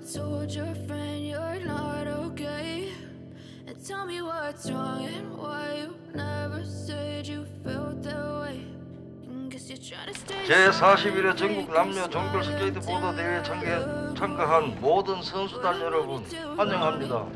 told your friend you're not okay? And tell me what's wrong and why you never said you felt that way. 제41회 전국 남녀 종별 스케이트 보드 대회에 참가한 모든 선수단 여러분 환영합니다.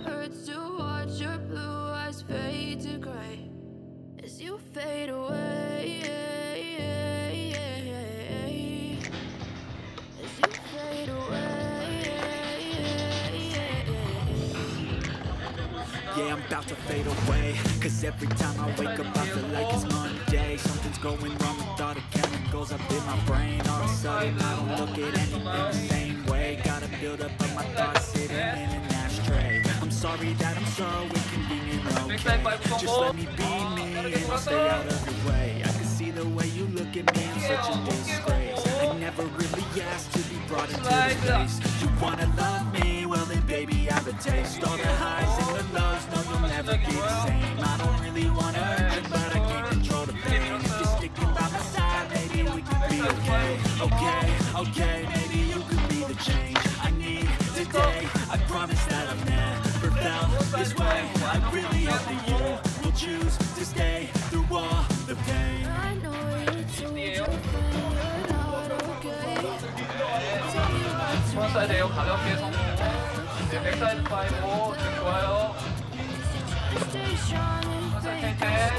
Yeah, I'm about to fade away. Cause every time I wake up I feel like it's Monday. Something's going wrong with all the chemicals up in my brain. All of a sudden I don't look at anything the same way. Gotta build up of my thoughts sitting in an ashtray. I'm sorry that I'm so inconvenient, okay? Just let me be me and I'll stay out of your way. I can see the way you look at me, I'm such a disgrace. I never really asked to be brought into this place. You wanna love me? Well then baby I have a taste. All the highs and the lows, no you'll never be the same. I don't really wanna hurt you but I can't control the pain. If you're sticking by my side, maybe we can be okay. Okay, maybe you could be the change I need today. I promise that I've never felt this way. I really hope that you will choose to stay through all the pain. I know you told your friend you're not okay. 프론트사이드에요. 가볍게 성공. 네, 백사이드 5 좋아요. 프론트사이드 텐텐.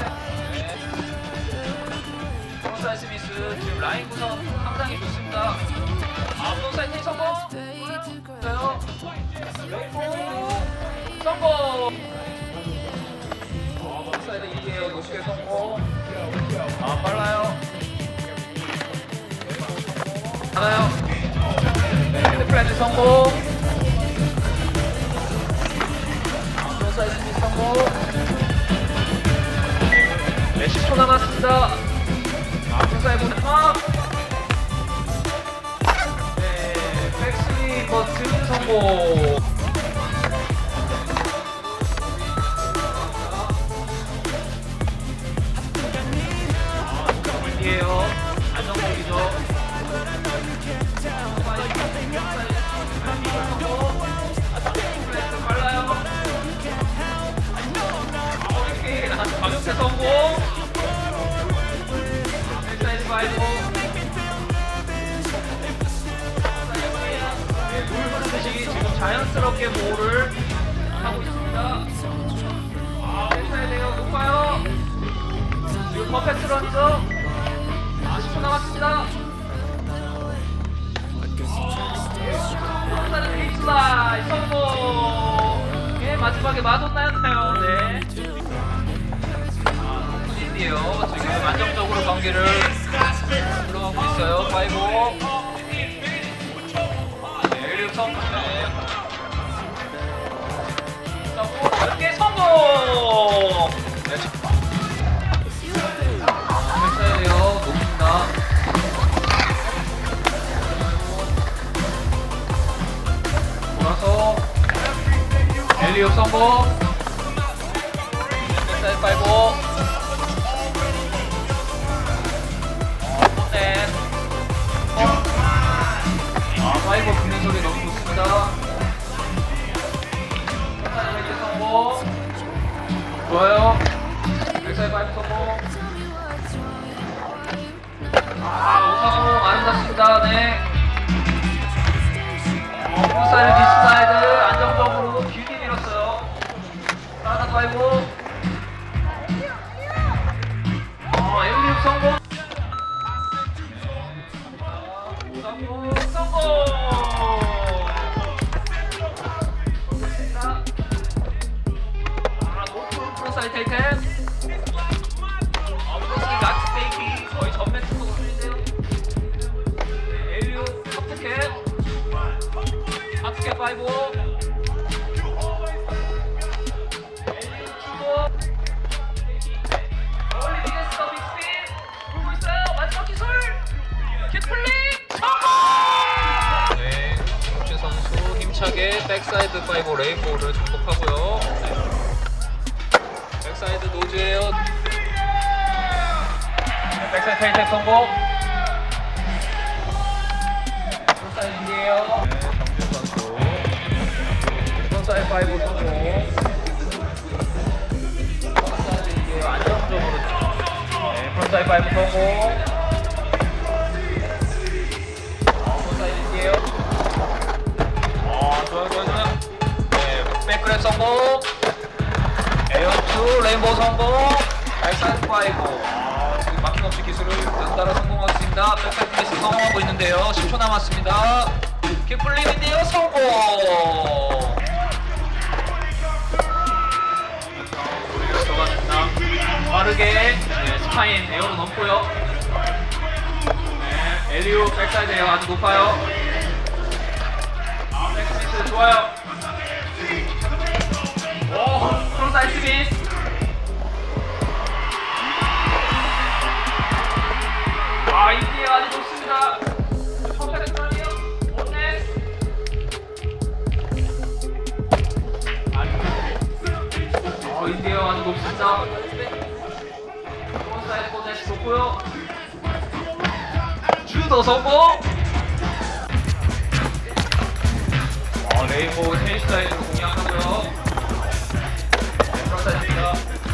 프론트사이드 스미스 지금 라인 구성 상당히 좋습니다. 프론트사이드 텐 성공. 좋아요. 성공. 프론트사이드 2에요. 높게 성공. 빨라요. 하나요. 헤드플랜트 성공. 프론트사이드 스미스 성공. 네, 10초 남았습니다. 프론트사이드 하나. 네, 백스윙 버튼 성공. 이에요. 안정적이죠. 빨라요. 가볍게 성공. 백사이드 5. 물 흐르듯이 지금 자연스럽게 모를 하고 있습니다. 백사이드가 높아요. 지금 퍼펙트 런죠. 10초 남았습니다. 프론트사이드 베이스라인 성공. 예, 마지막에 마돈나였나요? 네. 푸진이에요. 지금 안정적으로 경기를 들어가고 있어요. 5. 네, 1류 성공. 네. 이렇게 성공. 네. 백사이드요. 높습니다. 돌아서 엘리옵 성공. 백사이드 5. 네. 5 붙는 소리 너무 좋습니다. 백사이드 성공. 좋아요. 백사이드 5 성공. 오사공 아름답습니다. 네. 프론트사이드 뒷사이드 안정적으로 길게 밀었어요. 하나 5. 엘리웁 성공. 오사공 성공. 좋습니다. 높은 프론트사이드 테이크. 거의 전면 투구 돌리네요. 엘리오 하프캣. 하프캣 5. 엘리오 주고. 멀리 비게스 더 빅스핀. 돌고 있어요. 마지막 기술. 킥플릭 성공! 네, 박재 선수 힘차게 백사이드 5 레인보우를 정복하고요. 백사이드 노즈예요. 백사이드 테이텍 성공. 프론트사이드 2에요. 네, 정준 선수 파이브 성공. 사이드인데요. 좋아요. 네, 백그랩 성공. 에어2 레인보우 성공. 백사이드 파이브. 지금 막힘없이 기술을 연달아 성공했습니다. 백사이드 미스 성공하고 있는데요. 10초 남았습니다. 킥플립인데요. 성공. 빠르게 네, 스파인 에어로 넘고요. 네, 엘리오 백사이드 에어 아주 높아요. 백스미스 좋아요. 오, 프론사이드 미스. 이게 아주 좋습니다. 퍼펙트 아니에요? 못내. 인디어 아주 높습니다. 프론사이드 보넷 좋고요. 주도 성공. 레인보우 테니스 사이드로 공략하고요. 네, 프론사이드입니다.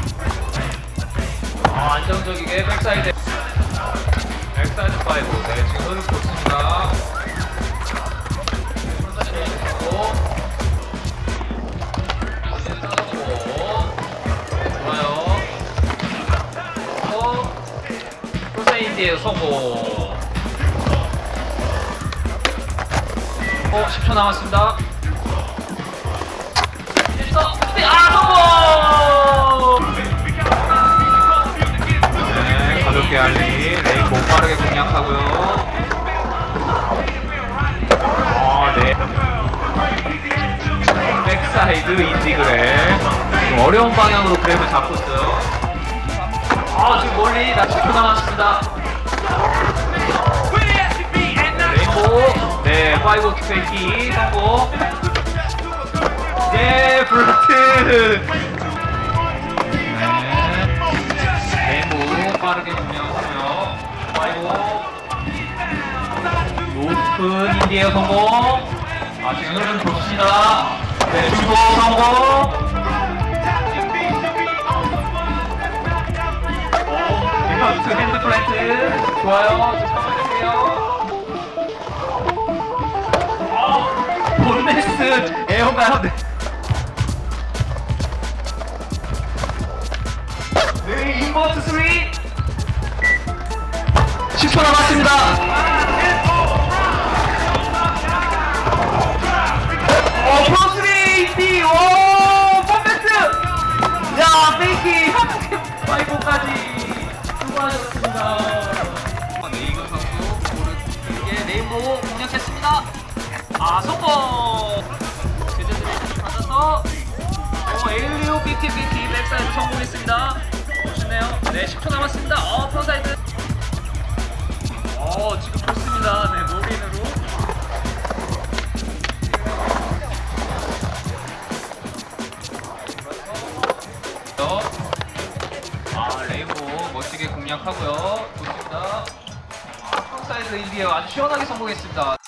안정적이게 백사이드. 백사이드 파이브. 네, 지금 흐름 좋습니다. 프론사이드 좋고. 좋아요. 프로사이드의 성공. 10초 남았습니다. 성공! 네, 가볍게 알리. 레인보우 빠르게 공략하고요. 네. 백사이드 인디그램. 좀 어려운 방향으로 그램을 잡고 있어요. 지금 멀리 10초 남았습니다. 레인보우. 네, 5 투페이키 성공. 네, 블라트. 네. 레인보우 빠르게 분명하고요. 5. 높은 인디에어 성공. 지금 흐름 좋습니다. 네, 주고 성공. 리퍼트 핸드 플랜트. 좋아요. 지금 성공했어요. 본네스 에어가요. 네, 인버트 3. 10초 남았습니다. 프로3D. 오, 퍼펙트. 야, 페이키. 파이브까지 수고하셨습니다. 네이건 선수 이게 레인보우 공략했습니다. 성공! 제자들이 받아서 에일리오 빅티 백사이드 성공했습니다. 멋있네요. 네, 10초 남았습니다. 프론사이드. 지금 좋습니다. 네, 몰린으로. 레인보우 멋지게 공략하고요. 좋습니다. 프론사이드 인디어 아주 시원하게 성공했습니다.